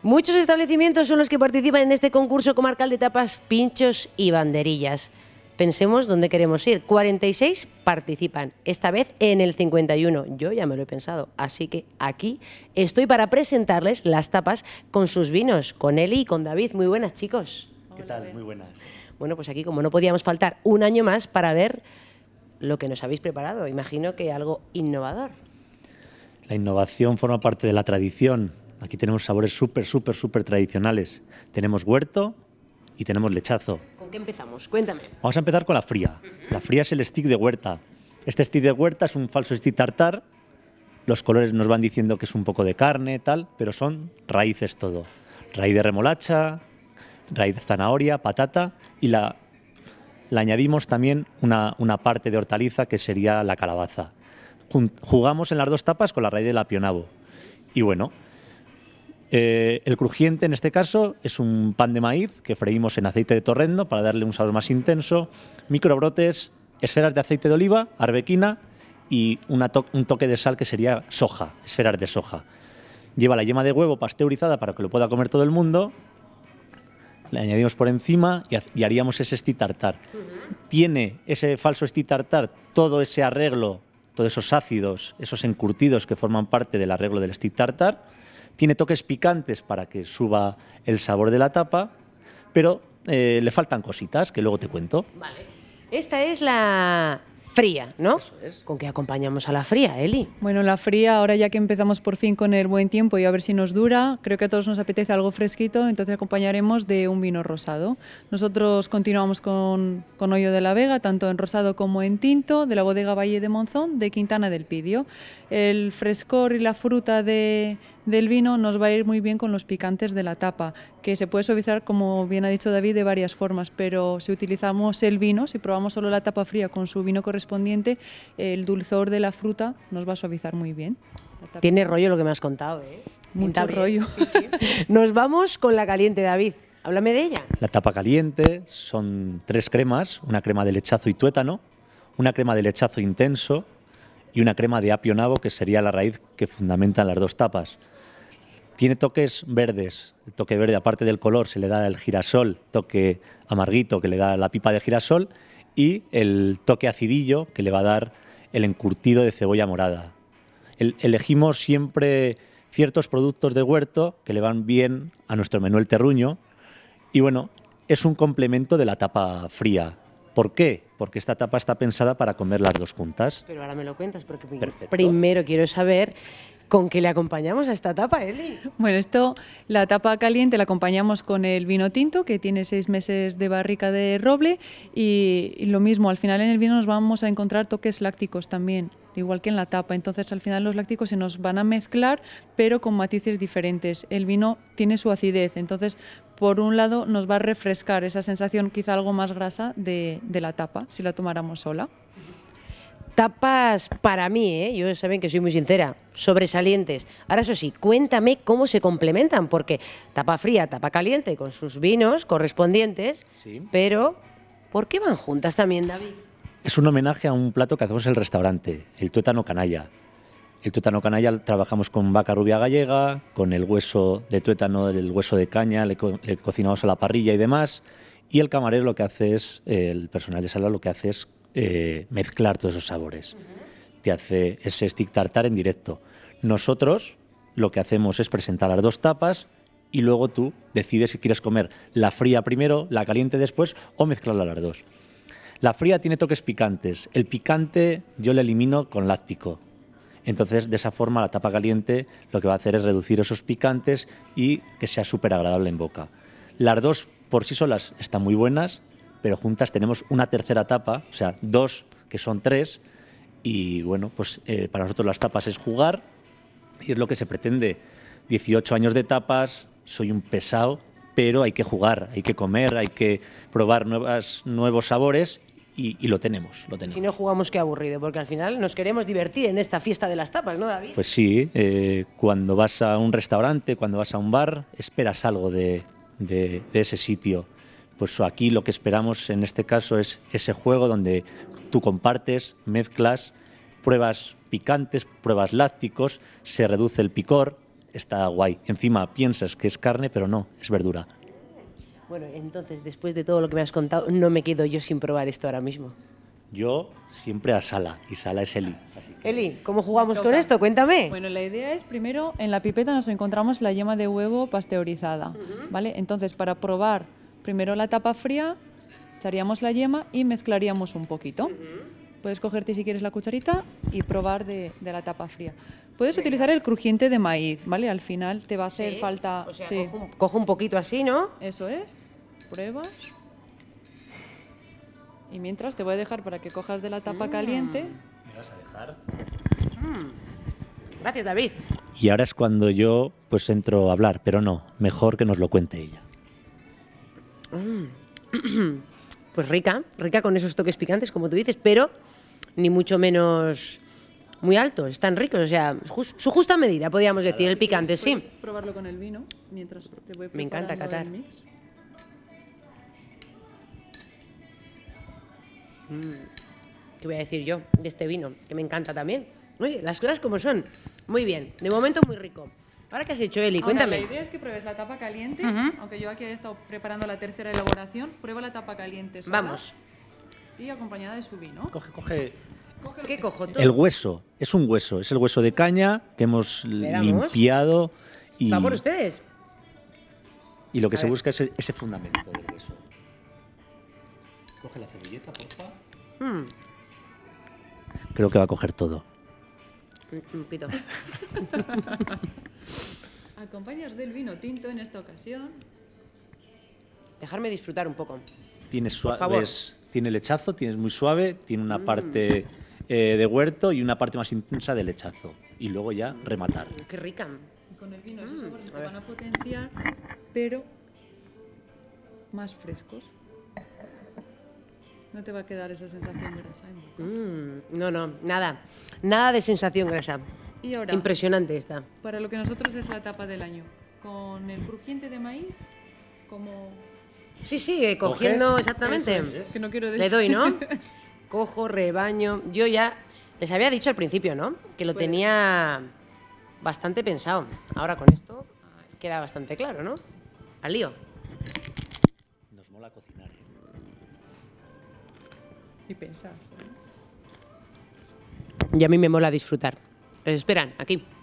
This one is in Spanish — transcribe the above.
Muchos establecimientos son los que participan en este concurso comarcal de tapas, pinchos y banderillas. Pensemos dónde queremos ir. 46 participan, esta vez en el 51. Yo ya me lo he pensado, así que aquí estoy para presentarles las tapas con sus vinos, con Eli y con David. Muy buenas, chicos. ¿Qué tal? Muy buenas. Bueno, pues aquí como no podíamos faltar un año más para ver lo que nos habéis preparado. Imagino que algo innovador. La innovación forma parte de la tradición. Aquí tenemos sabores súper tradicionales. Tenemos huerto y tenemos lechazo. ¿Con qué empezamos? Cuéntame. Vamos a empezar con la fría. La fría es el stick de huerta. Este stick de huerta es un falso stick tartar. Los colores nos van diciendo que es un poco de carne, tal, pero son raíces todo. Raíz de remolacha, raíz de zanahoria, patata y le añadimos también una parte de hortaliza que sería la calabaza. Jugamos en las dos tapas con la raíz del apionabo. Y bueno, el crujiente en este caso es un pan de maíz que freímos en aceite de torrendo para darle un sabor más intenso, microbrotes, esferas de aceite de oliva, arbequina y un toque de sal que sería soja, esferas de soja. Lleva la yema de huevo pasteurizada para que lo pueda comer todo el mundo. Le añadimos por encima y haríamos ese stick tartar. Tiene ese falso stick tartar todo ese arreglo, todos esos ácidos, esos encurtidos que forman parte del arreglo del stick tartar. Tiene toques picantes para que suba el sabor de la tapa, pero le faltan cositas que luego te cuento. Vale. Esta es la fría, ¿no? Eso es. ¿Con qué acompañamos a la fría, Eli? Bueno, la fría, ahora ya que empezamos por fin con el buen tiempo y a ver si nos dura, creo que a todos nos apetece algo fresquito, entonces acompañaremos de un vino rosado. Nosotros continuamos con Hoyo de la Vega, tanto en rosado como en tinto, de la bodega Valle de Monzón, de Quintana del Pidio. El frescor y la fruta del vino nos va a ir muy bien con los picantes de la tapa, que se puede suavizar, como bien ha dicho David, de varias formas, pero si utilizamos el vino, si probamos solo la tapa fría con su vino correspondiente, el dulzor de la fruta nos va a suavizar muy bien. Tiene rollo lo que me has contado, ¿eh? Mucho Pinta bien. rollo. Sí, sí. Nos vamos con la caliente, David. Háblame de ella. La tapa caliente son 3 cremas, una crema de lechazo y tuétano, una crema de lechazo intenso y una crema de apio nabo, que sería la raíz que fundamentan las dos tapas. Tiene toques verdes, el toque verde aparte del color se le da el girasol, toque amarguito que le da la pipa de girasol y el toque acidillo que le va a dar el encurtido de cebolla morada. Elegimos siempre ciertos productos de huerto que le van bien a nuestro menú el terruño y bueno, es un complemento de la tapa fría. ¿Por qué? Porque esta tapa está pensada para comer las dos juntas. Pero ahora me lo cuentas porque Perfecto. primero quiero saber con qué le acompañamos a esta tapa, Eli. Bueno, la tapa caliente la acompañamos con el vino tinto, que tiene 6 meses de barrica de roble, y lo mismo, al final en el vino nos vamos a encontrar toques lácticos también, igual que en la tapa. Entonces al final los lácticos se nos van a mezclar, pero con matices diferentes. El vino tiene su acidez, entonces por un lado nos va a refrescar esa sensación quizá algo más grasa de la tapa, si la tomáramos sola. Tapas para mí, yo saben que soy muy sincera, sobresalientes. Ahora eso sí, cuéntame cómo se complementan, porque tapa fría, tapa caliente, con sus vinos correspondientes, Sí. pero ¿por qué van juntas también, David? Es un homenaje a un plato que hacemos en el restaurante, el tuétano canalla. El tuétano canalla trabajamos con vaca rubia gallega, con el hueso de tuétano, el hueso de caña, le cocinamos a la parrilla y demás. Y el camarero lo que hace es, el personal de sala lo que hace es mezclar todos esos sabores. Te hace ese stick tartar en directo. Nosotros lo que hacemos es presentar las dos tapas y luego tú decides si quieres comer la fría primero, la caliente después o mezclarla las dos. La fría tiene toques picantes. El picante yo lo elimino con láctico. Entonces, de esa forma, la tapa caliente lo que va a hacer es reducir esos picantes y que sea súper agradable en boca. Las dos por sí solas están muy buenas, pero juntas tenemos una tercera tapa, o sea, 2 que son 3, y bueno, pues para nosotros las tapas es jugar, y es lo que se pretende. 18 años de tapas, soy un pesado, pero hay que jugar, hay que comer, hay que probar nuevos sabores, y lo tenemos. Si no jugamos, qué aburrido, porque al final nos queremos divertir en esta fiesta de las tapas, ¿no, David? Pues sí, cuando vas a un restaurante, cuando vas a un bar, esperas algo de ese sitio. Pues aquí lo que esperamos en este caso es ese juego donde tú compartes, mezclas, pruebas picantes, pruebas lácticos, se reduce el picor, está guay. Encima piensas que es carne, pero no, es verdura. Bueno, entonces, después de todo lo que me has contado, no me quedo yo sin probar esto ahora mismo. Yo siempre a Sala, y Sala es Eli. Así que... Eli, ¿cómo jugamos Me con toca. esto? Cuéntame. Bueno, la idea es, primero, en la pipeta nos encontramos la yema de huevo pasteurizada, ¿vale? Entonces, para probar primero la tapa fría, echaríamos la yema y mezclaríamos un poquito. Puedes cogerte, si quieres, la cucharita y probar de la tapa fría. Puedes utilizar el crujiente de maíz, ¿vale? Al final te va a hacer Sí, falta... O sea, sí, cojo un poquito así, ¿no? eso es. Pruebas. Y mientras te voy a dejar para que cojas de la tapa caliente. ¿Me vas a dejar? Gracias, David. Y ahora es cuando yo pues entro a hablar, pero no, mejor que nos lo cuente ella. Pues rica, rica con esos toques picantes, como tú dices, pero ni mucho menos muy altos, están ricos, o sea, su justa medida, podríamos decir, el picante, sí. Puedes probarlo con el vino mientras te voy Me encanta preparando catar. el mix. ¿Qué voy a decir yo de este vino? Que me encanta también. Oye, las cosas como son. Muy bien, de momento muy rico. Ahora, ¿qué has hecho, Eli? Ahora, Cuéntame. la idea es que pruebes la tapa caliente, aunque yo aquí he estado preparando la tercera elaboración. Prueba la tapa caliente sola Vamos. y acompañada de su vino. Coge ¿Qué cojo tú? el hueso, es un hueso, es el hueso de caña que hemos Veamos. limpiado y, ¿Va por ustedes? y lo que A se ver. busca es ese fundamento del hueso. Coge la cebolleta, porfa. Mm, Creo que va a coger todo. un poquito. Acompañas del vino tinto en esta ocasión. Dejarme disfrutar un poco. Tiene favor. suaves, tiene lechazo, tiene muy suave, tiene una parte de huerto y una parte más intensa de lechazo. Y luego ya rematar. Qué rica. Y con el vino esos sabores te van a potenciar, pero más frescos. No te va a quedar esa sensación grasa en boca. No, nada. Nada de sensación grasa. Y ahora, Impresionante esta. para lo que nosotros es la tapa del año, con el crujiente de maíz, como... Sí, cogiendo ¿Coges? exactamente. Eso es, que no quiero decir. Le doy, ¿no? Cojo, rebaño. Yo ya les había dicho al principio, ¿no? Que lo Pues- tenía bastante pensado. Ahora con esto queda bastante claro, ¿no? Al lío. Nos mola cocinar. Y pensar. Y a mí me mola disfrutar. Les esperan aquí.